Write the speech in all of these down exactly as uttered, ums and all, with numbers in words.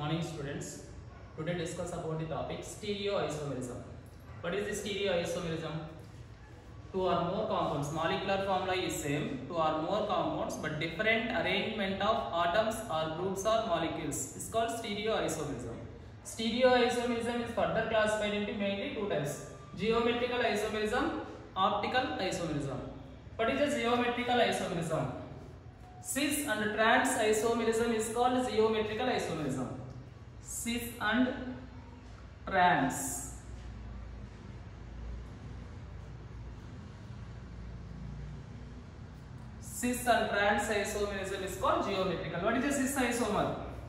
morning, students. Today discuss about the topic stereoisomerism. What is the stereoisomerism? Two or more compounds. Molecular formula is same. Two or more compounds, but different arrangement of atoms or groups or molecules is called stereoisomerism. Stereoisomerism is further classified into mainly two types: geometrical isomerism, optical isomerism. What is the geometrical isomerism? Cis and trans isomerism is called geometrical isomerism. Cis and trans. Cis and trans isomerism is called geometrical. What is a cis isomer?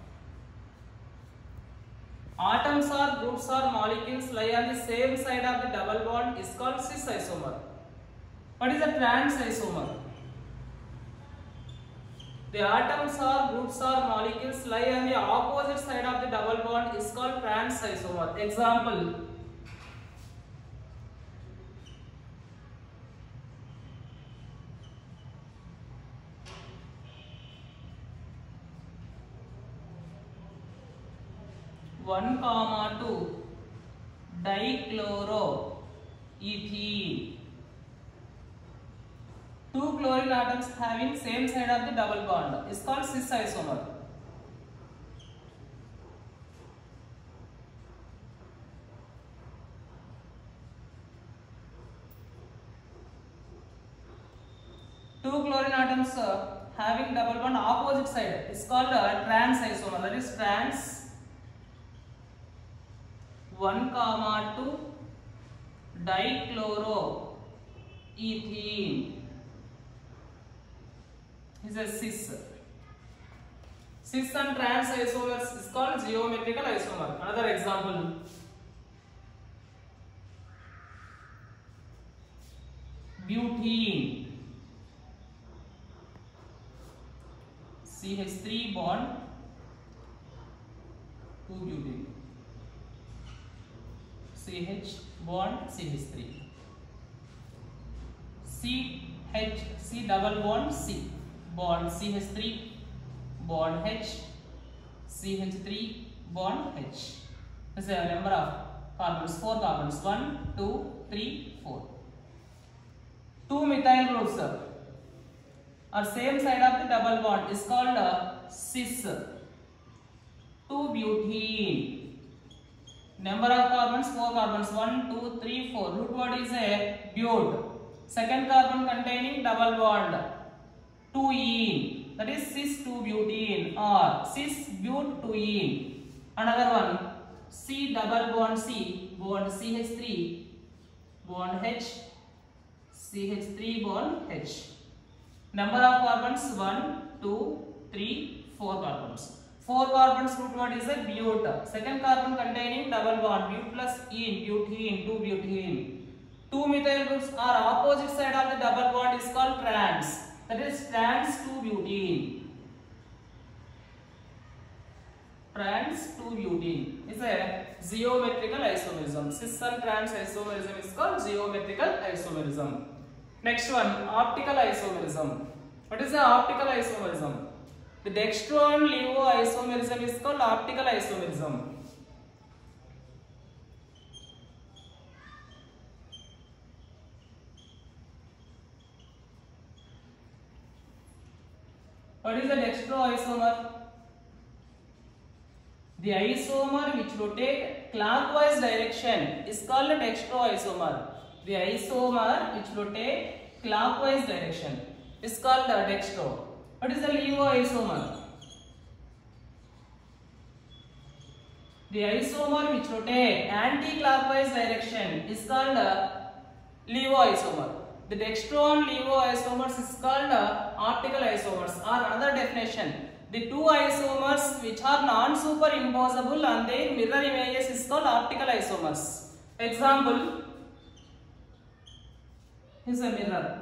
Atoms or groups or molecules lie on the same side of the double bond is called cis isomer. What is a trans isomer? The atoms or groups or molecules lie on the opposite side of the double bond is called trans isomer. Example: one comma two dichloroethene. Two chlorine atoms having same side of the double bond is called cis isomer. Two chlorine atoms uh, having double bond opposite side is called a trans isomer. That is trans one comma two dichloroethene is a cis. Cis and trans isomers is called geometrical isomer. Another example: butene, C H three bond two butene, C H bond C H three, C H C double bond C bond C H three bond H, C H three bond H. This is a number of carbons, four carbons, one, two, three, four. Two methyl groups are same side of the double bond is called a cis. Two butene. Number of carbons, four carbons, one, two, three, four. Root word is a but. Second carbon containing double bond, two ene. That is cis two butene or cis but two ene. Another one, C double bond C bond C H three bond H, C H three bond H. Number of carbons, one, two, three, four carbons. Four carbons, root word is a but. Second carbon containing double bond, but plus ene, butene, two butene. Two methyl groups are opposite side of the double bond is called trans. That is trans two butene. Trans two butene is a geometrical isomerism. Cis and trans isomerism is called geometrical isomerism. Next one, optical isomerism. What is the optical isomerism? The dextro and levo isomerism is called optical isomerism. What is the dextro isomer? The isomer which rotate clockwise direction is called a dextro isomer. The isomer which rotate clockwise direction is called a dextro. What is the levo isomer? The isomer which rotate anti-clockwise direction is called a levo isomer. The dextro and levo isomers is called uh, optical isomers, or another definition, the two isomers which are non-superimposable on their mirror images is called optical isomers. Example is a mirror.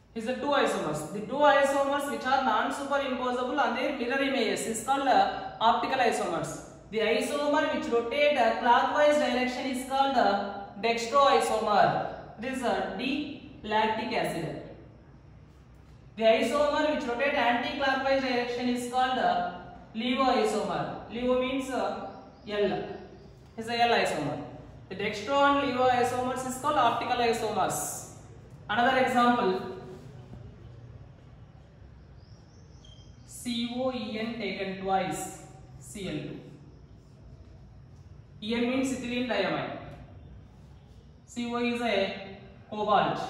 is the two isomers. The two isomers which are non-superimposable on their mirror images is called uh, optical isomers. The isomer which rotate uh, clockwise direction is called uh, dextroisomer. This is uh, D-lactic acid. The isomer which rotate anti-clockwise direction is called uh, levoisomer. Levo means uh, L. Is a L isomer. The dextro and levo isomers is called optical isomers. Another example. C O E N taken twice, C L two. E N means ethylene diamine. C O is a cobalt.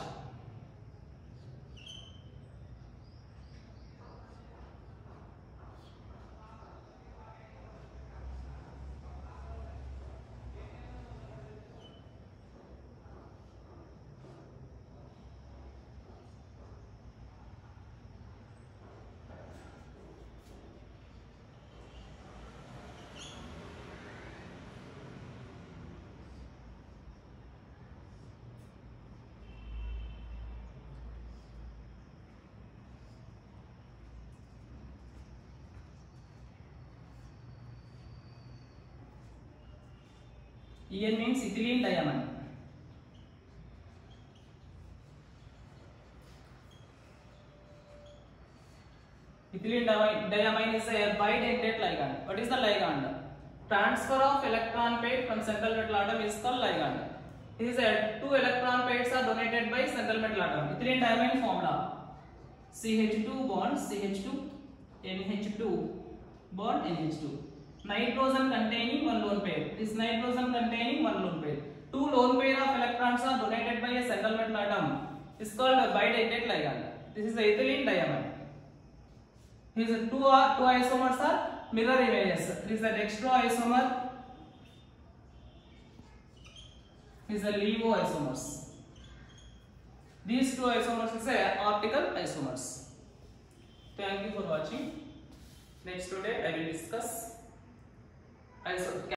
E N means ethylene diamine. Ethylene diamine is a bidentate ligand. What is the ligand? Transfer of electron pair from central metal atom is called ligand. This is a two electron pairs are donated by central metal atom. Ethylene diamine formula: C H two bond C H two, N H two bond N H two. Nitrogen containing one lone pair. This nitrogen containing one lone pair. Two lone pair of electrons are donated by a central metal atom. It's called a bidentate ligand. This is the ethylene diamine. These two are two isomers are mirror images. This is the dextro isomer. This is the levo isomers. These two isomers is a optical isomers. Thank you for watching. Next today I will discuss iso